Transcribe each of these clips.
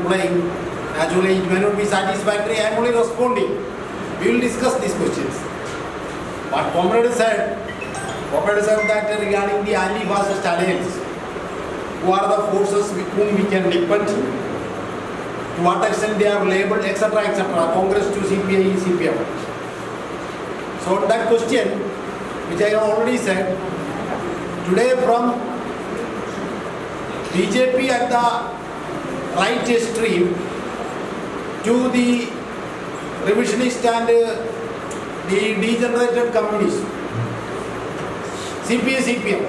replying. Naturally, it may not be satisfactory. I am only responding. We will discuss these questions. But Comrade said that regarding the anti-fascist alliance, who are the forces with whom we can depend, to what extent they are labeled, etc., etc., Congress to CPI, CPM. So that question, which I have already said, today from BJP at the right extreme to the revisionist and the degenerated communists, CPI, CPM.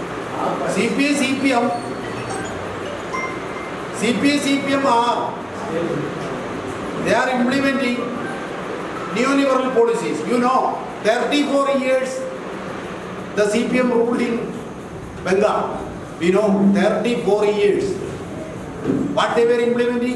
CPI, CPM are, they are implementing neoliberal policies. You know, 34 years the CPM ruled in Bengal. We know, 34 years. What they were implementing?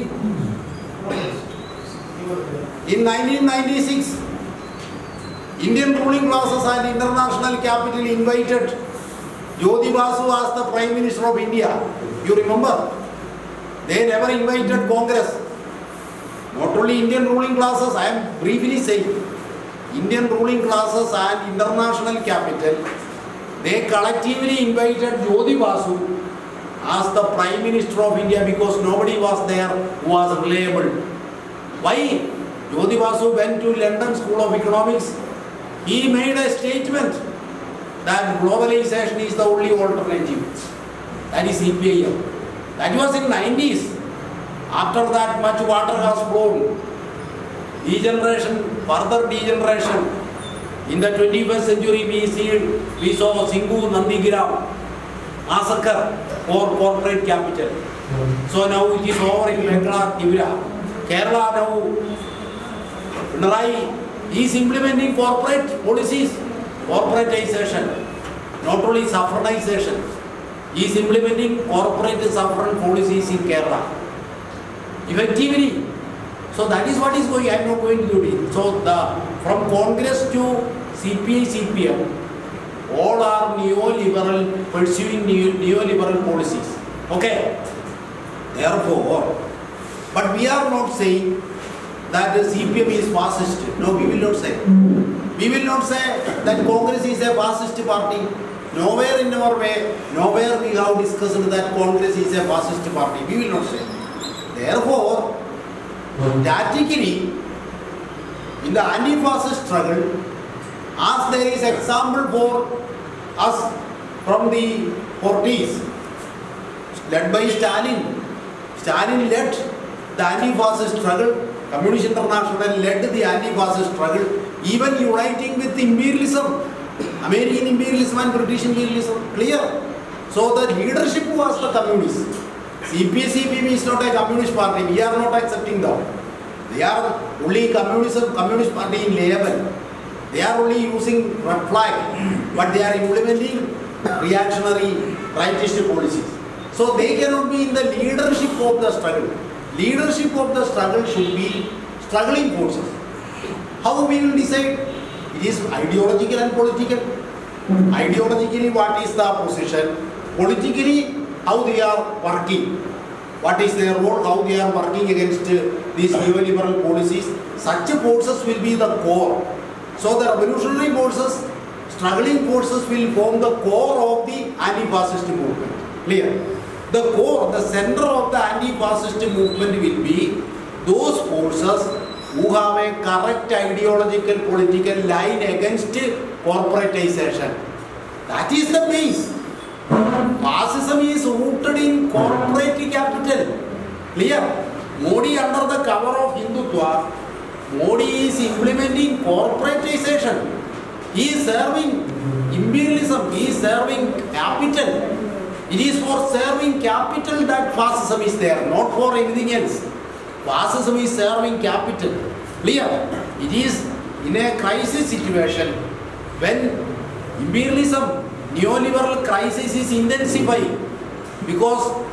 In 1996, Indian ruling classes and international capital invited Jyoti Basu as the Prime Minister of India. You remember? They never invited Congress. Not only Indian ruling classes, I am briefly saying, Indian ruling classes and international capital, they collectively invited Jyoti Basu as the Prime Minister of India because nobody was there who was reliable. Why? Jyoti Basu went to London School of Economics. He made a statement that globalization is the only alternative. That is CPIM. That was in 90s. After that, much water has flown. Degeneration, further degeneration. In the 21st century, we saw Singhu Nandigram massacre for corporate capital. So now it is over in Bengala, Tivira. Kerala now, Narai is implementing corporate policies, corporatization, not only saffronization. He is implementing corporate saffron policies in Kerala. Effectively. So that is what is going. I am not going to do it. So from Congress to CPI, CPM, all are neoliberal, pursuing neoliberal policies. Okay. Therefore, but we are not saying that the CPM is fascist. No, we will not say. We will not say that Congress is a fascist party. Nowhere in our way, nowhere we have discussed that Congress is a fascist party. We will not say. Therefore, tactically, in the anti-fascist struggle, as there is example for us from the 40s, led by Stalin. Stalin led the anti-fascist struggle. Communist International led the anti-fascist struggle, even uniting with imperialism, American imperialism and British imperialism. Clear? So the leadership was the communists. CPI, CPM is not a communist party. We are not accepting that. They are only communist party in label. They are only using red flag, but they are implementing reactionary rightist policies. So they cannot be in the leadership of the struggle. Leadership of the struggle should be struggling forces. How we will decide? It is ideological and political. Ideologically, what is the position? Politically, how they are working. What is their role? How they are working against these neoliberal policies. Such forces will be the core. So the revolutionary forces, struggling forces will form the core of the anti-fascist movement. Clear? The core, the center of the anti-fascist movement will be those forces who have a correct ideological political line against corporatization. That is the base. Fascism is rooted in corporate capital. Clear? Modi, under the cover of Hindutva, Modi is implementing corporatization. He is serving imperialism. He is serving capital. It is for serving capital that fascism is there, not for anything else. Fascism is serving capital. Clear? It is in a crisis situation when imperialism, neoliberal crisis is intensifying because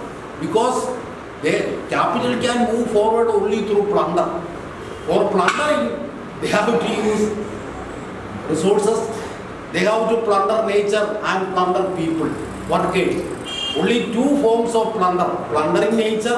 the capital can move forward only through plunder. For plundering, they have to use resources, they have to plunder nature and plunder people. What case? Only two forms of plunder. Plundering nature,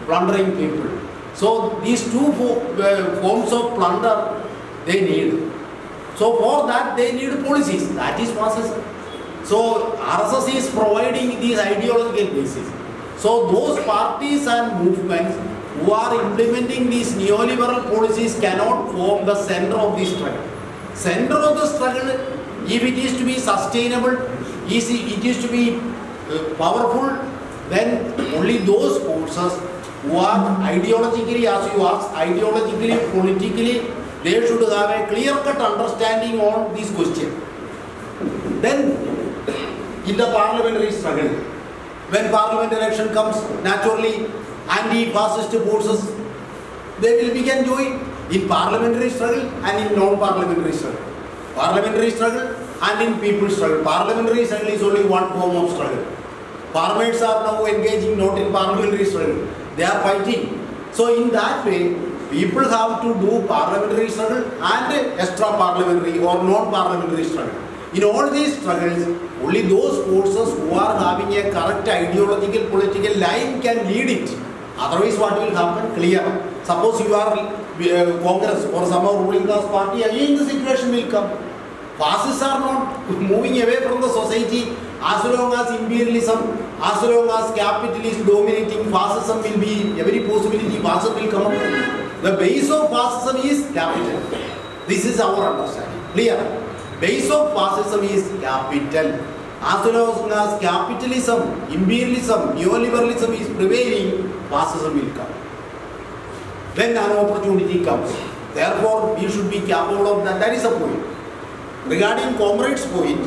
plundering people. So these two forms of plunder they need. So for that they need policies. That is fascism. So RSS is providing these ideological bases. So those parties and movements who are implementing these neoliberal policies cannot form the center of the struggle. Center of the struggle, if it is to be sustainable, if it is to be powerful, then only those forces who are ideologically, as you ask, ideologically, politically, they should have a clear-cut understanding on this question. Then, in the parliamentary struggle, when parliament election comes, naturally, anti-fascist forces, they will begin join in parliamentary struggle and in non-parliamentary struggle. Parliamentary struggle and in people's struggle. Parliamentary struggle is only one form of struggle. Farmers are now engaging not in parliamentary struggle. They are fighting. So in that way, people have to do parliamentary struggle and extra-parliamentary or non-parliamentary struggle. In all these struggles, only those forces who are having a correct ideological, political line can lead it. Otherwise, what will happen? Clear. Suppose you are Congress or some ruling class party, again the situation will come. Fascists are not moving away from the society as long as imperialism, as long as capital is dominating, fascism will be, every possibility fascism will come up. The base of fascism is capital. This is our understanding. Clear? Base of fascism is capital. As long as capitalism, imperialism, neoliberalism is prevailing, fascism will come. When an opportunity comes. Therefore, we should be capable of that. That is the point. Regarding Comrade's point,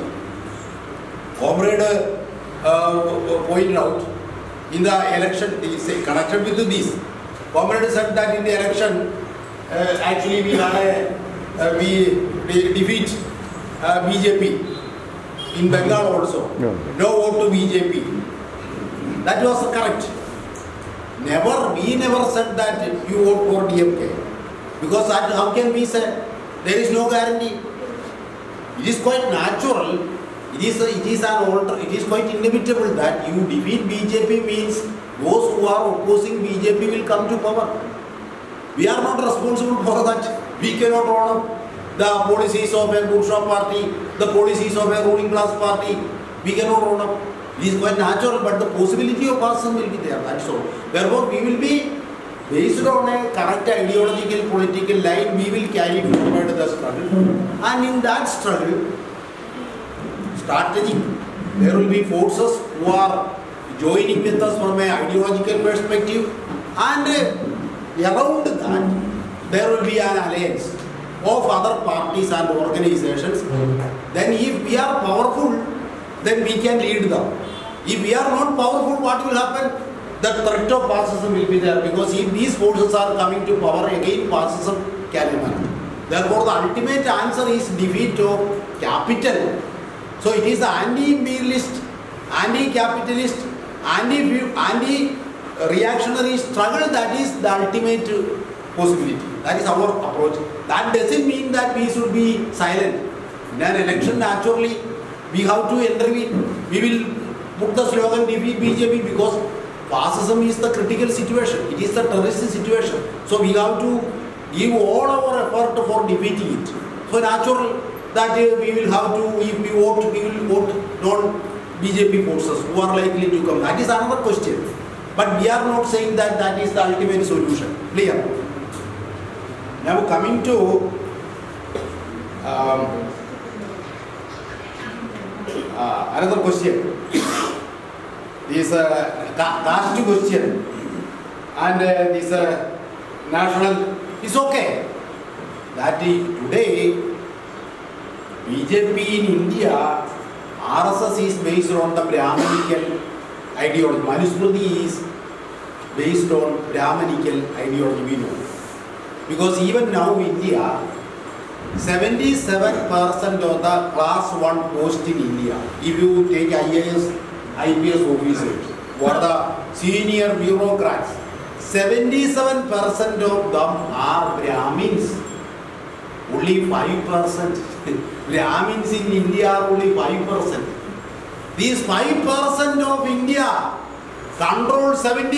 Comrade pointed out in the election, connected with this, Comrade said that in the election, actually we had we defeat BJP in Bengal also. No vote to BJP. That was correct. We never said that you vote for DMK. Because that, how can we say? There is no guarantee. It is quite natural. It is quite inevitable that you defeat BJP means those who are opposing BJP will come to power. We are not responsible for that. We cannot own the policies of a bourgeois party, the policies of a ruling class party. We cannot own up. It is quite natural, but the possibility of fascism will be there. That's all. Therefore, we will be based on a correct ideological, political line. We will carry forward the struggle, and in that struggle, strategic, there will be forces who are joining with us from an ideological perspective, and around that, there will be an alliance of other parties and organizations. Then if we are powerful, then we can lead them. If we are not powerful, what will happen? The threat of fascism will be there, because if these forces are coming to power, again fascism can emerge. Therefore, the ultimate answer is defeat of capital. So it is the anti-imperialist, anti-capitalist, anti-reactionary struggle that is the ultimate possibility. That is our approach. That doesn't mean that we should be silent. In an election, naturally, we have to intervene. We will put the slogan defeat BJP because fascism is the critical situation. It is the terrorist situation. So we have to give all our effort for defeating it. So natural that we will have to, if we vote, we will vote non-BJP forces who are likely to come. That is another question. But we are not saying that that is the ultimate solution. Clear? Now coming to another question. This caste question and this national is okay. That today BJP in India, RSS is based on the Brahminical ideology. Manusmriti is based on Brahminical ideology, we know. Because even now India, 77% of the class 1 post in India, if you take IAS, IPS officers, or the senior bureaucrats, 77% of them are Brahmins. Only 5%. Brahmins in India are only 5%. These 5% of India control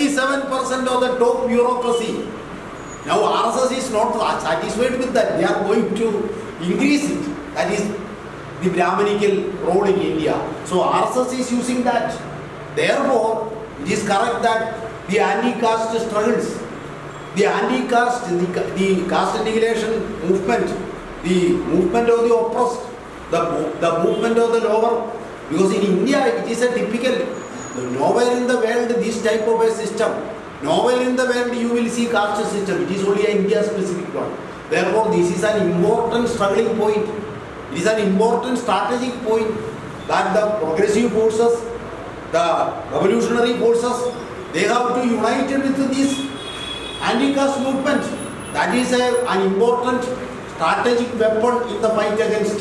77% of the top bureaucracy. Now RSS is not satisfied with that. They are going to increase it. That is the Brahminical role in India. So RSS is using that. Therefore, it is correct that the anti-caste struggles, the anti-caste, the caste annihilation movement, the movement of the oppressed, the movement of the lower, because in India it is a typical, nowhere in the world this type of a system, nowhere in the world you will see caste system, it is only an India specific one. Therefore, this is an important struggling point, it is an important strategic point that the progressive forces, the revolutionary forces, they have to unite with this anti-caste movement. That is an important strategic weapon in the fight against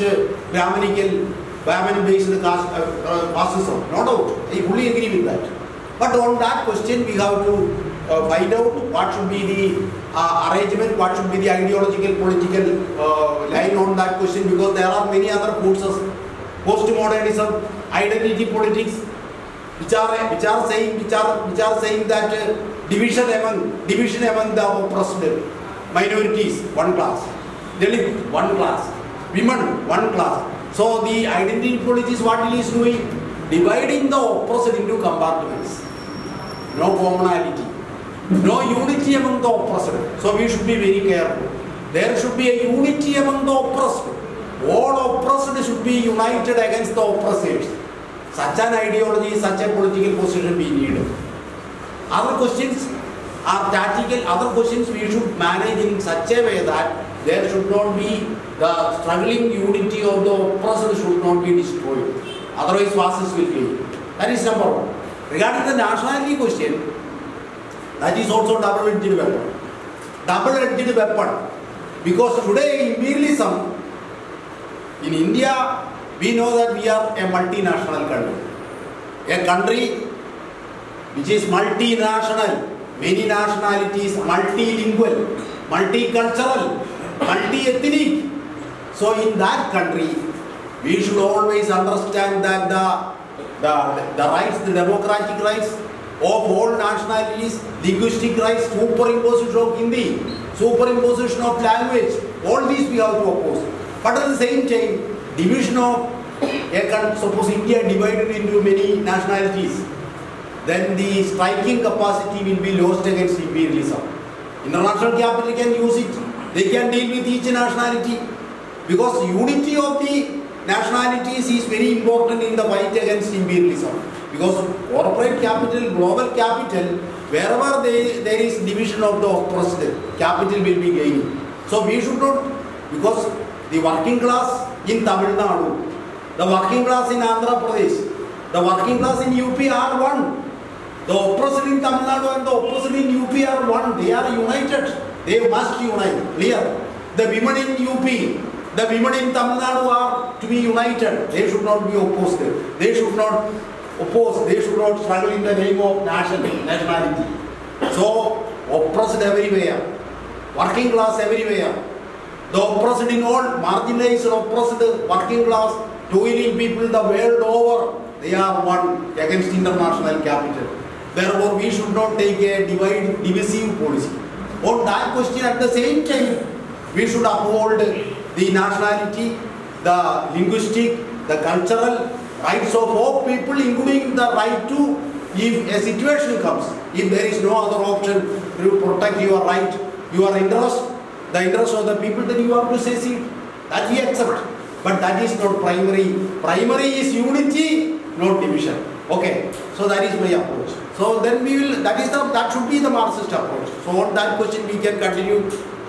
Brahmin-based casteism. No doubt, I fully agree with that. But on that question, we have to find out what should be the arrangement, what should be the ideological, political line on that question, because there are many other forces, postmodernism, identity politics, which are saying that division among the oppressed minorities, one class, Dalit, one class, women, one class. So the identity politics, what it is doing, dividing the oppressed into compartments. No commonality, no unity among the oppressed. So we should be very careful. There should be a unity among the oppressed. All oppressed should be united against the oppressors. Such an ideology, such a political position we need. Other questions are tactical, other questions we should manage in such a way that there should not be the struggling unity of the oppressed should not be destroyed. Otherwise, fascists will be. That is number one. Regarding the nationality question, that is also double-edged weapon. Double-edged weapon. Because today imperialism in India, we know that we are a multinational country. A country which is multinational, many nationalities, multilingual, multicultural, multi-ethnic. So in that country, we should always understand that the rights, the democratic rights of all nationalities, linguistic rights, superimposition of Hindi, superimposition of language, all these we have to oppose. But at the same time, division of suppose India divided into many nationalities, then the striking capacity will be lost against imperialism. International capital can use it, they can deal with each nationality, because unity of the nationalities is very important in the fight against imperialism. Because corporate capital, global capital, wherever there is division of the oppressed, capital will be gaining. So we should not, because the working class in Tamil Nadu, the working class in Andhra Pradesh, the working class in UP are one. The oppressed in Tamil Nadu and the oppressed in UP are one. They are united. They must unite. Clear? The women in UP, the women in Tamil Nadu are to be united. They should not be opposed. They should not oppose. They should not struggle in the name of nationality. So, oppressed everywhere. Working class everywhere. The oppressed in all, marginalized, oppressed, working class, toiling people the world over, they are one against international capital. Therefore, we should not take a divisive policy. On that question, at the same time, we should uphold the nationality, the linguistic, the cultural rights of all people, including the right to, if a situation comes, if there is no other option to protect your right, your interest, the interest of the people, then you have to secede. That we accept. But that is not primary. Primary is unity, not division. Okay. So that is my approach. So then we will, that should be the Marxist approach. So on that question we can continue.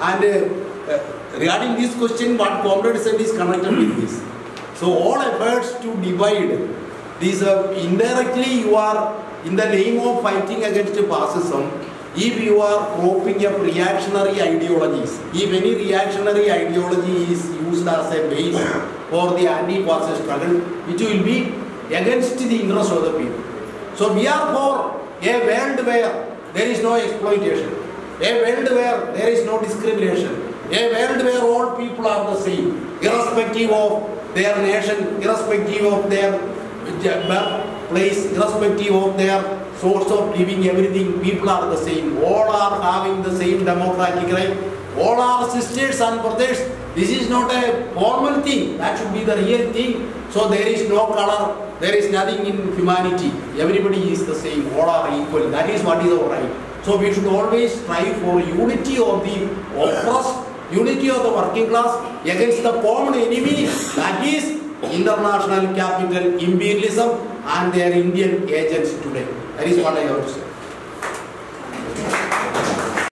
And regarding this question, what Comrade said is connected with this. So all efforts to divide, these indirectly you are in the name of fighting against fascism. If you are propping up reactionary ideologies, if any reactionary ideology is used as a base for the anti-fascist struggle, which will be against the interest of the people. So we are for a world where there is no exploitation, a world where there is no discrimination, a world where all people are the same, irrespective of their nation, irrespective of their birthplace, irrespective of their source of living, everything, people are the same. All are having the same democratic right. All are sisters and brothers. This is not a formal thing. That should be the real thing. So there is no color. There is nothing in humanity. Everybody is the same. All are equal. That is what is our right. So we should always strive for unity of the oppressed, unity of the working class against the common enemy, that is international capital, imperialism and their Indian agents today. That is what I have to say.